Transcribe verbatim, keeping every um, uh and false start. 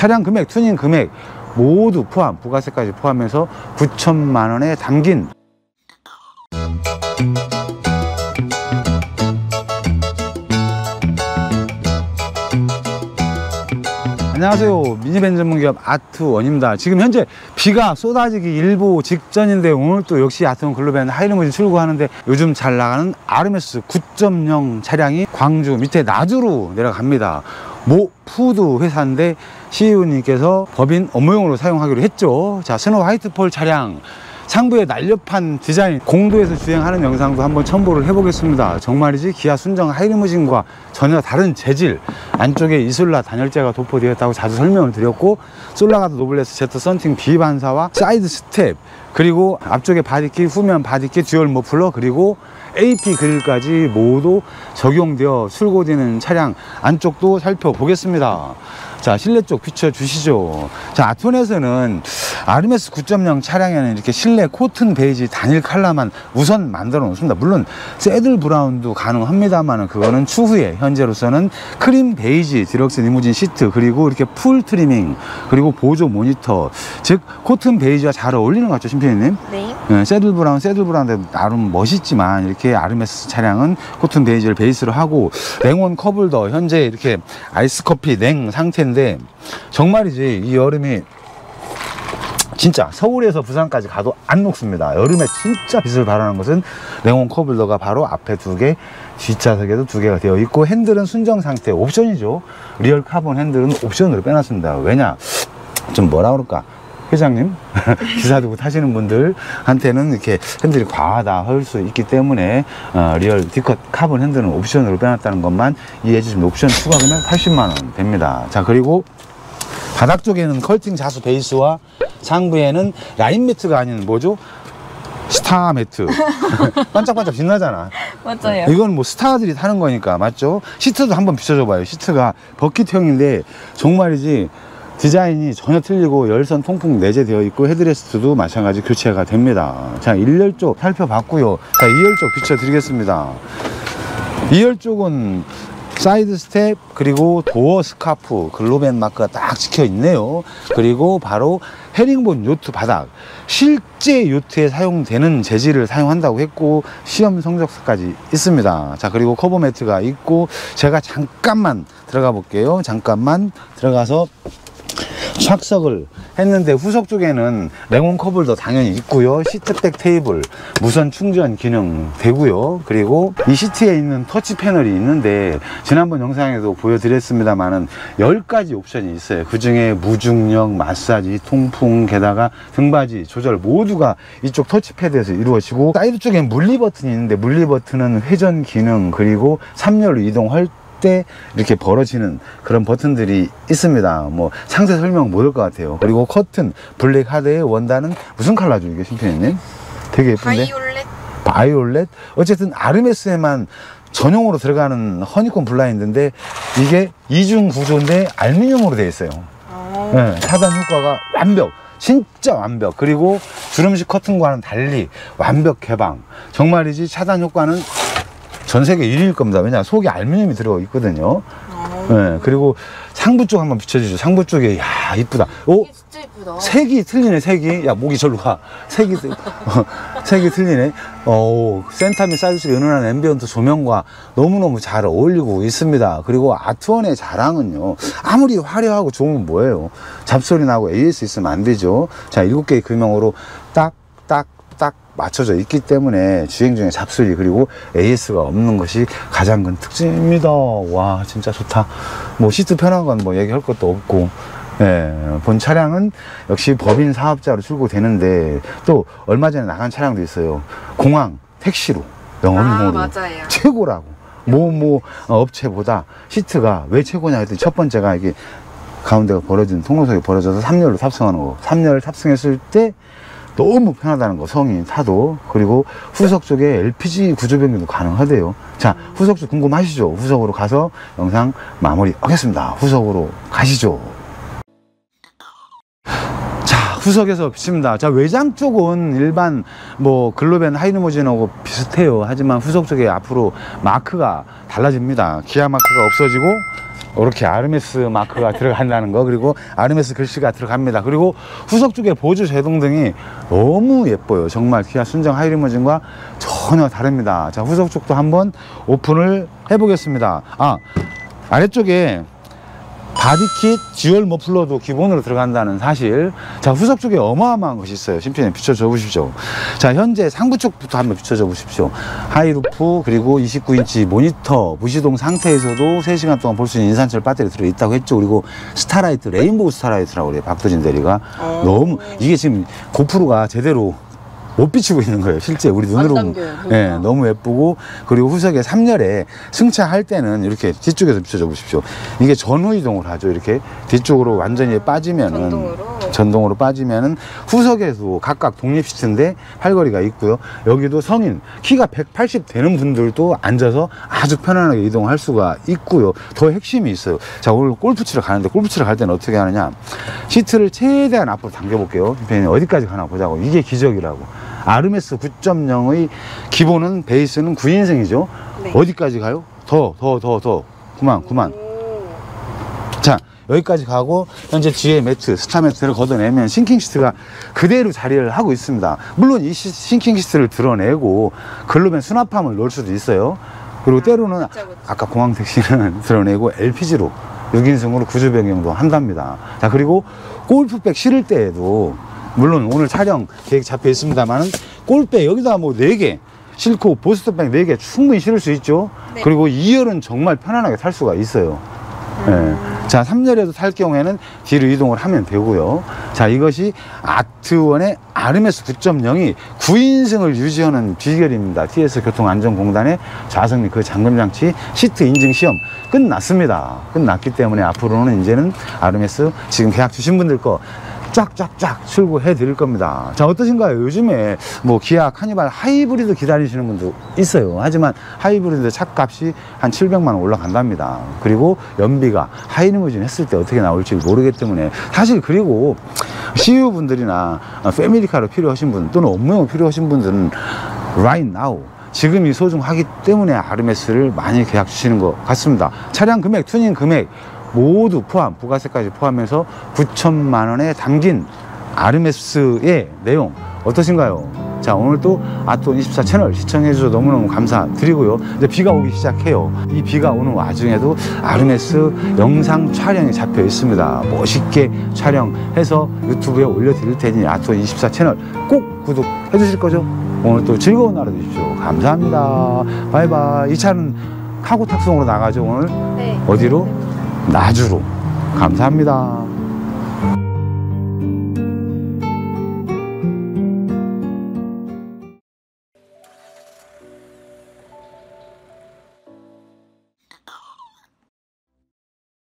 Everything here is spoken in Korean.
차량 금액, 튜닝 금액 모두 포함, 부가세까지 포함해서 구천만 원에 담긴 안녕하세요. 미니밴 전문기업 아트원입니다. 지금 현재 비가 쏟아지기 일보 직전인데 오늘 또 역시 아트원 글로벤 하이리무진 출고하는데 요즘 잘 나가는 아르메스 구 점 영 차량이 광주 밑에 나주로 내려갑니다. 모 푸드 회사인데 씨이오님께서 법인 업무용으로 사용하기로 했죠. 자, 스노우 화이트폴 차량 상부의 날렵한 디자인, 공도에서 주행하는 영상도 한번 첨부를 해보겠습니다. 정말이지 기아 순정 하이리무진과 전혀 다른 재질, 안쪽에 이솔라 단열재가 도포되었다고 자주 설명을 드렸고, 솔라가드 노블레스 제트 썬팅 비반사와 사이드 스텝, 그리고 앞쪽에 바디킷, 후면 바디킷, 듀얼 머플러, 그리고 에이피 그릴까지 모두 적용되어 출고되는 차량 안쪽도 살펴보겠습니다. 자, 실내 쪽 비춰주시죠. 자, 아트원에서는 아르메스 구 점 영 차량에는 이렇게 실내 코튼 베이지 단일 컬러만 우선 만들어 놓습니다. 물론 새들 브라운도 가능합니다만 그거는 추후에, 현재로서는 크림 베이지 디럭스 리무진 시트, 그리고 이렇게 풀 트리밍, 그리고 보조 모니터, 즉 코튼 베이지와 잘 어울리는 것 같죠, 심표님? 네. 네, 새들 브라운, 새들 브라운도 나름 멋있지만 이렇게 아르메스 차량은 코튼 베이지를 베이스로 하고, 냉온 컵홀더 현재 이렇게 아이스 커피 냉 상태인데 정말이지 이 여름이 진짜 서울에서 부산까지 가도 안 녹습니다. 여름에 진짜 빛을 발하는 것은 냉온 컵홀더가 바로 앞에 두 개, 뒷좌석에도 두 개가 되어 있고, 핸들은 순정 상태, 옵션이죠. 리얼 카본 핸들은 옵션으로 빼놨습니다. 왜냐, 좀 뭐라 그럴까, 회장님 기사 두고 타시는 분들한테는 이렇게 핸들이 과하다 할 수 있기 때문에 어, 리얼 D컷 카본 핸들은 옵션으로 빼놨다는 것만 이해해 주시면 옵션 추가금액 팔십만 원 됩니다. 자, 그리고 바닥 쪽에는 컬팅 자수 베이스와 상부에는 라인 매트가 아닌 뭐죠? 스타 매트. 반짝반짝 빛나잖아. 맞아요. 이건 뭐 스타들이 타는 거니까, 맞죠? 시트도 한번 비춰줘 봐요. 시트가 버킷형인데 정말이지 디자인이 전혀 틀리고 열선 통풍 내재되어 있고, 헤드레스트도 마찬가지 교체가 됩니다. 자, 일 열 쪽 살펴봤고요. 자, 이 열 쪽 비춰드리겠습니다. 이 열 쪽은 사이드 스텝, 그리고 도어 스카프 글로벤 마크가 딱 찍혀 있네요. 그리고 바로 헤링본 요트 바닥, 실제 요트에 사용되는 재질을 사용한다고 했고 시험 성적서까지 있습니다. 자, 그리고 커버 매트가 있고, 제가 잠깐만 들어가 볼게요. 잠깐만 들어가서 착석을 했는데 후석 쪽에는 냉온 컵홀더 당연히 있고요. 시트백 테이블, 무선 충전 기능 되고요. 그리고 이 시트에 있는 터치 패널이 있는데 지난번 영상에도 보여드렸습니다만은 열 가지 옵션이 있어요. 그 중에 무중력, 마사지, 통풍, 게다가 등받이 조절 모두가 이쪽 터치패드에서 이루어지고, 사이드 쪽에 물리 버튼이 있는데 물리 버튼은 회전 기능, 그리고 삼 열로 이동할 때 이렇게 벌어지는 그런 버튼들이 있습니다. 뭐 상세 설명 못 할 것 같아요. 그리고 커튼 블랙 하드의 원단은 무슨 컬러죠 이게, 심표님? 되게 예쁜데? 바이올렛. 바이올렛? 어쨌든 아르메스에만 전용으로 들어가는 허니콤 블라인드인데 이게 이중 구조인데 알루미늄으로 되어 있어요. 네, 차단 효과가 완벽, 진짜 완벽. 그리고 주름식 커튼과는 달리 완벽 개방. 정말이지 차단 효과는 전 세계 일 위일 겁니다. 왜냐, 속에 알루미늄이 들어가 있거든요. 네, 그리고 상부 쪽 한번 비춰주죠. 상부 쪽에, 야, 이쁘다. 오, 진짜 이쁘다. 색이 틀리네, 색이. 야, 목이 절로 가. 색이, 어, 색이 틀리네. 어, 센터 및 사이드 쪽에 은은한 앰비언트 조명과 너무너무 잘 어울리고 있습니다. 그리고 아트원의 자랑은요, 아무리 화려하고 좋으면 뭐예요? 잡소리 나고 에이에스 있으면 안 되죠. 자, 일곱 개의 금형으로 딱, 딱, 딱 맞춰져 있기 때문에 주행 중에 잡소리, 그리고 에이에스가 없는 것이 가장 큰 특징입니다. 와, 진짜 좋다. 뭐 시트 편한 건 뭐 얘기할 것도 없고, 예, 본 차량은 역시 법인 사업자로 출고되는데 또 얼마 전에 나간 차량도 있어요. 공항 택시로 영업용으로 아, 맞아요. 최고라고. 뭐 뭐 업체보다 시트가 왜 최고냐 했더니 첫 번째가 이게 가운데가 벌어진 통로석이 벌어져서 삼 열로 탑승하는 거. 삼 열 탑승했을 때 너무 편하다는 거, 성인 타도. 그리고 후석 쪽에 엘피지 구조 변경도 가능하대요. 자, 후석 쪽 궁금하시죠? 후석으로 가서 영상 마무리 하겠습니다. 후석으로 가시죠. 자, 후석에서 비칩니다. 자, 외장 쪽은 일반 뭐 글로벤 하이리무진하고 비슷해요. 하지만 후석 쪽에 앞으로 마크가 달라집니다. 기아 마크가 없어지고 이렇게 아르메스 마크가 들어간다는 거, 그리고 아르메스 글씨가 들어갑니다. 그리고 후석 쪽에 보조 제동등이 너무 예뻐요. 정말 기아 순정 하이리무진과 전혀 다릅니다. 자, 후석 쪽도 한번 오픈을 해보겠습니다. 아, 아래쪽에 바디킷 듀얼 머플러도 기본으로 들어간다는 사실. 자, 후석 쪽에 어마어마한 것이 있어요. 심표님 비춰줘 보십시오. 자, 현재 상부 쪽부터 한번 비춰줘 보십시오. 하이루프, 그리고 이십구 인치 모니터, 무시동 상태에서도 세 시간 동안 볼 수 있는 인산철 배터리 들어있다고 했죠. 그리고 스타라이트, 레인보우 스타라이트라고 그래요. 박도진 대리가. 어... 너무, 이게 지금 고프로가 제대로 못 비추고 있는 거예요. 실제 우리 눈으로 보면. 네, 너무 예쁘고, 그리고 후석에 삼 열에 승차할 때는 이렇게 뒤쪽에서 비춰줘 보십시오. 이게 전후 이동을 하죠. 이렇게 뒤쪽으로 완전히 빠지면은 전동으로, 전동으로 빠지면은 후석에도 각각 독립 시트인데 팔걸이가 있고요. 여기도 성인 키가 백팔십 되는 분들도 앉아서 아주 편안하게 이동할 수가 있고요. 더 핵심이 있어요. 자, 오늘 골프 치러 가는데, 골프 치러 갈 때는 어떻게 하느냐, 시트를 최대한 앞으로 당겨 볼게요. 어디까지 가나 보자고. 이게 기적이라고. 아르메스 구 점 영의 기본은, 베이스는 구 인승이죠. 네. 어디까지 가요? 더, 더, 더, 더. 그만, 그만. 자, 여기까지 가고, 현재 뒤에 매트, 스타 매트를 걷어내면 싱킹 시트가 그대로 자리를 하고 있습니다. 물론 이 시, 싱킹 시트를 드러내고, 글로벤 수납함을 넣을 수도 있어요. 그리고 때로는, 그쵸, 그쵸. 아까 공항 택시는 드러내고 엘피지로 육 인승으로 구조 변경도 한답니다. 자, 그리고 골프백 실을 때에도, 물론 오늘 촬영 계획 잡혀 있습니다만은, 골백 여기다 뭐 네 개 싣고 보스터백 네 개 충분히 실을 수 있죠. 네. 그리고 이 열은 정말 편안하게 탈 수가 있어요. 음. 네. 자, 삼 열에도 탈 경우에는 뒤로 이동을 하면 되고요. 자, 이것이 아트원의 아르메스 구 점 영이 구 인승을 유지하는 비결입니다. 티에스 교통안전공단의 좌석 및 그 잠금장치 시트 인증 시험 끝났습니다. 끝났기 때문에 앞으로는 이제는 아르메스 지금 계약 주신 분들 거 쫙쫙쫙 출고해 드릴 겁니다. 자, 어떠신가요? 요즘에 뭐 기아 카니발 하이브리드 기다리시는 분도 있어요. 하지만 하이브리드 차값이 한 칠백만 원 올라간답니다. 그리고 연비가 하이리무진 했을 때 어떻게 나올지 모르기 때문에, 사실 그리고 씨유 분들이나 패밀리카로 필요하신 분, 또는 업무용 필요하신 분들은 right now 지금이 소중하기 때문에 아르메스를 많이 계약 주시는 것 같습니다. 차량 금액, 튜닝 금액 모두 포함, 부가세까지 포함해서 구천만 원에 담긴 아르메스의 내용 어떠신가요? 자, 오늘 또 아트원 이십사 채널 시청해 주셔서 너무너무 감사드리고요. 이제 비가 오기 시작해요. 이 비가 오는 와중에도 아르메스 영상 촬영이 잡혀 있습니다. 멋있게 촬영해서 유튜브에 올려드릴 테니 아트원 이십사 채널 꼭 구독해 주실 거죠? 오늘 또 즐거운 하루 되십시오. 감사합니다. 바이바이. 이 차는 카고 탁송으로 나가죠, 오늘? 네. 어디로? 나주로. 감사합니다.